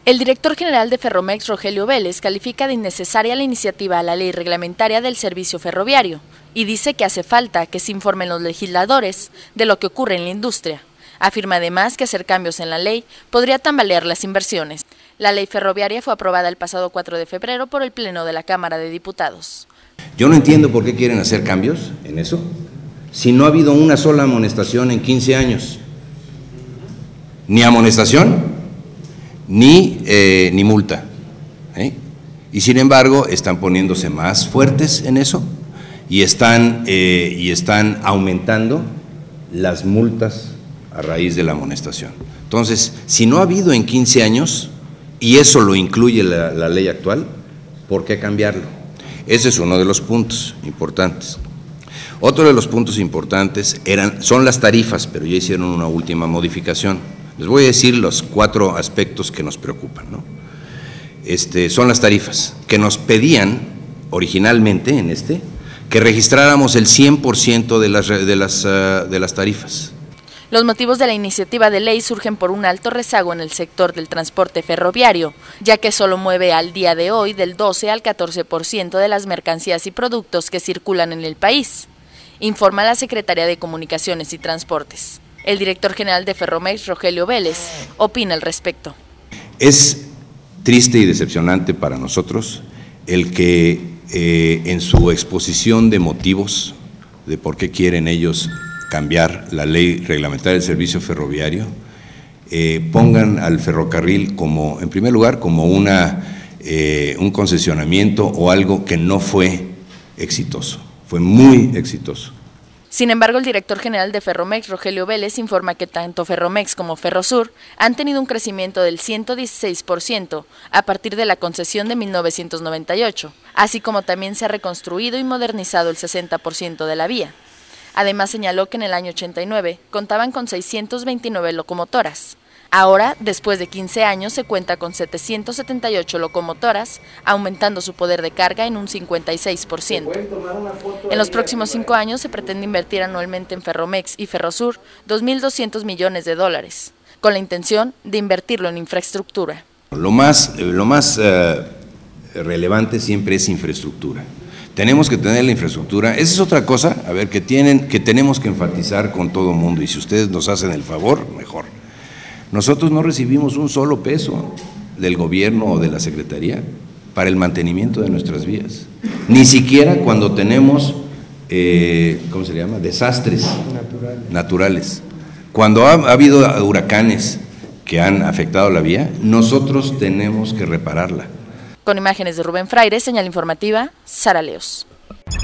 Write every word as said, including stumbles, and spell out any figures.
El director general de Ferromex, Rogelio Vélez, califica de innecesaria la iniciativa a la ley reglamentaria del servicio ferroviario y dice que hace falta que se informen los legisladores de lo que ocurre en la industria. Afirma además que hacer cambios en la ley podría tambalear las inversiones. La ley ferroviaria fue aprobada el pasado cuatro de febrero por el Pleno de la Cámara de Diputados. Yo no entiendo por qué quieren hacer cambios en eso, si no ha habido una sola amonestación en quince años. Ni amonestación, ni, eh, ni multa. ¿eh? Y sin embargo, están poniéndose más fuertes en eso y están, eh, y están aumentando las multas a raíz de la amonestación. Entonces, si no ha habido en quince años, y eso lo incluye la, la ley actual, ¿por qué cambiarlo? Ese es uno de los puntos importantes. Otro de los puntos importantes eran, son las tarifas, pero ya hicieron una última modificación. Les voy a decir los cuatro aspectos que nos preocupan, ¿no? Este, son las tarifas, que nos pedían originalmente en este, que registráramos el cien por ciento de las, de, las, uh, de las tarifas. Los motivos de la iniciativa de ley surgen por un alto rezago en el sector del transporte ferroviario, ya que solo mueve al día de hoy del doce al catorce por ciento de las mercancías y productos que circulan en el país, informa la Secretaría de Comunicaciones y Transportes. El director general de Ferromex, Rogelio Vélez, opina al respecto. Es triste y decepcionante para nosotros el que eh, en su exposición de motivos de por qué quieren ellos cambiar la ley reglamentaria del servicio ferroviario, eh, pongan al ferrocarril como, en primer lugar, como una, eh, un concesionamiento o algo que no fue exitoso, fue muy exitoso. Sin embargo, el director general de Ferromex, Rogelio Vélez, informa que tanto Ferromex como Ferrosur han tenido un crecimiento del ciento dieciséis por ciento a partir de la concesión de mil novecientos noventa y ocho, así como también se ha reconstruido y modernizado el sesenta por ciento de la vía. Además, señaló que en el año ochenta y nueve contaban con seiscientas veintinueve locomotoras. Ahora, después de quince años, se cuenta con setecientas setenta y ocho locomotoras, aumentando su poder de carga en un cincuenta y seis por ciento. En los próximos cinco años se pretende invertir anualmente en Ferromex y Ferrosur dos mil doscientos millones de dólares, con la intención de invertirlo en infraestructura. Lo más, lo más uh, relevante siempre es infraestructura. Tenemos que tener la infraestructura. Esa es otra cosa, a ver, que, tienen, que tenemos que enfatizar con todo el mundo, y si ustedes nos hacen el favor, mejor. Nosotros no recibimos un solo peso del gobierno o de la Secretaría para el mantenimiento de nuestras vías, ni siquiera cuando tenemos, eh, ¿cómo se llama?, desastres naturales. naturales. Cuando ha, ha habido huracanes que han afectado la vía, nosotros tenemos que repararla. Con imágenes de Rubén Fraire, señal informativa, Sara Leos.